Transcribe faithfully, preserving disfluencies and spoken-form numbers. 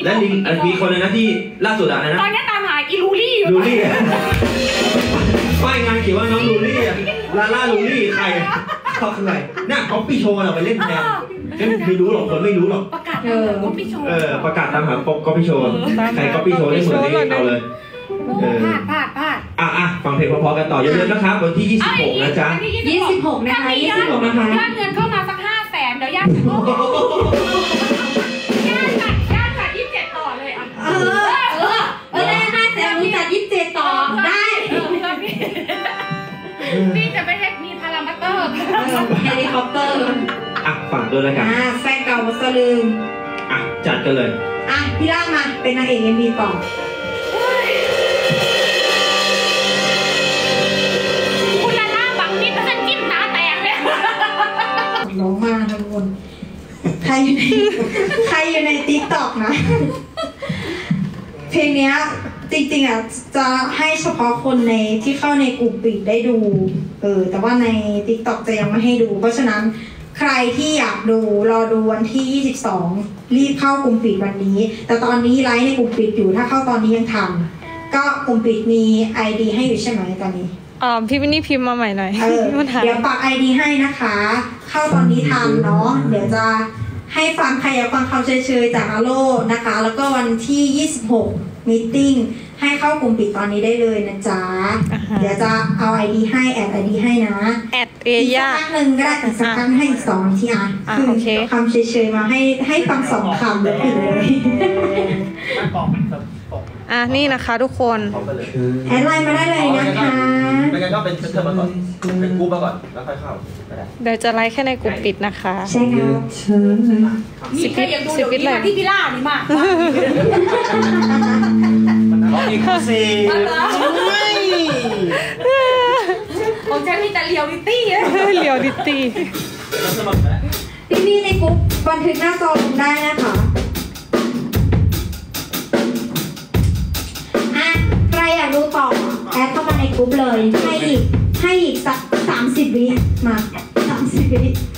และลิงมีคนเลยนะที่ล่าสุดอะไรนะตอนนี้ตามหาอีลูลี่อยู่ลูลี่ป้ายงานเขียนว่าน้องลูลี่ลาล่าลูลี่ใครเขาคือใครน่ะก๊อปปี้โชว์เราไปเล่นแทนก็ไม่รู้หรอกคนไม่รู้หรอกประกาศตามหาก๊อปปี้โชว์เออประกาศตามหาก๊อปปี้โชว์ใครก๊อปปี้โชว์ได้เหมือนนี้เอาเลยพลาดพลาดพลาดอ่ะอ่ะฟังเพลงพอๆกันต่อเยอะๆนะครับวันที่ยี่สิบหกนะจ๊ะยี่สิบหกนะคะยี่สิบหกนะคะยอดเงินเข้ามาสักห้าแสนเดี๋ยวย่าจะย่าจัดย่าจัดยี่สิบเจ็ดต่อเลยอ่ะเออเออเออได้ห้าแสนจัดยี่สิบเจ็ดต่อได้พี่จะไม่ได้มีพารามิเตอร์เฮลิคอปเตอร์อ่ะฝากด้วยแล้วกันอ่ะแฟนเก่ามาสลืมอ่ะจัดกันเลยอ่ะพี่ล่ามาเป็นนางเอกเอ็มวีต่อคุณลาล่าบังนิดแล้วฉันจิ้มตาแตกเลยร้องมาทุกคนใครอยู่ในใครอยู่ในติ๊กต็อกนะเพลงเนี้ยจริงๆอ่ะจะให้เฉพาะคนในที่เข้าในกลุ่มปิดได้ดูเออแต่ว่าใน ติ๊กต็อก จะยังไม่ให้ดูเพราะฉะนั้นใครที่อยากดูรอดูวันที่ยี่สิบสองรีบเข้ากลุ่มปิดวันนี้แต่ตอนนี้ไลฟ์ในกลุ่มปิดอยู่ถ้าเข้าตอนนี้ยังทันก็กลุ่มปิดมี ไอ ดี ให้อยู่ใช่ไหมตอนนี้อ๋อพี่วินนี่พิมพ์มาใหม่หน่อยเออเดี๋ยวปัก ไอ ดี ให้นะคะเข้าตอนนี้ทันเนาะเดี๋ยวจะให้ฟังใครอยากฟังคำเชยๆจากอาโลนะคะแล้วก็วันที่ยี่สิบหกมีตติ้งให้เข้ากลุ่มปิดตอนนี้ได้เลยนะจ๊ะ uh-huh. เดี๋ยวจะเอา ไอ ดี ให้แอด ไอ ดี ให้นะแอดเอีกสักครั้งหนึ่งก็ได้อีกสักครั้งให้อีกสองทีอ่ะคือคำเฉยๆมาให้ให้ฟังสองคำแล้วปิดเลยอ่ะนี่นะคะทุกคนแอดไลน์มาได้เลยนะคะไม่งั้นก็เป็นเธอมาก่อนเป็นกูมาก่อนแล้วค่อยเข้าเดี๋ยวจะไลฟ์แค่ในกลุ่มปิดนะคะใช่ครับสิบวิสิบวิเลยที่พี่ล่านี่มากอีกสี่ของฉันมีแต่เรียวดิตี้เรียวดิตี้พี่พี่ในกลุ่มบันทึกหน้าจอลงได้นะคะอ่ะใครอยากดูต่อแอดเข้ามาในกลุ่มเลยให้อีกให้อีกสักสามสิบวิมาสามสิบวิ